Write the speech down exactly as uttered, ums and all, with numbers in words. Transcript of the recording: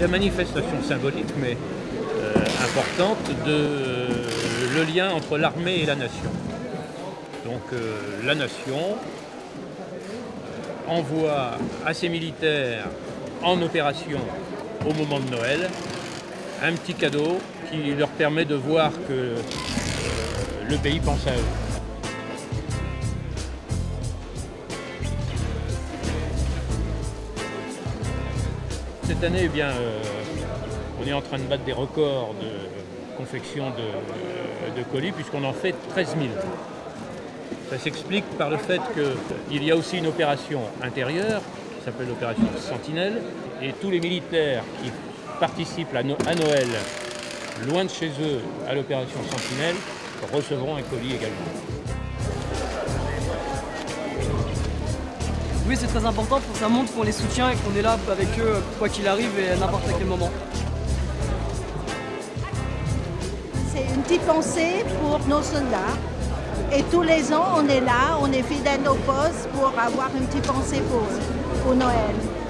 la manifestation symbolique, mais euh, importante, de euh, le lien entre l'armée et la nation. Donc euh, la nation envoie à ses militaires en opération au moment de Noël un petit cadeau qui leur permet de voir que euh, le pays pense à eux. Cette année, eh bien, euh, on est en train de battre des records de confection de, de colis puisqu'on en fait treize mille. Ça s'explique par le fait qu'il y a aussi une opération intérieure qui s'appelle l'opération Sentinelle et tous les militaires qui participent à, no à Noël loin de chez eux à l'opération Sentinelle recevront un colis également. Oui, c'est très important, pour que ça montre qu'on les soutient et qu'on est là avec eux quoi qu'il arrive et à n'importe quel moment. C'est une petite pensée pour nos soldats. Et tous les ans, on est là, on est fidèles aux postes pour avoir une petite pensée pour, pour Noël.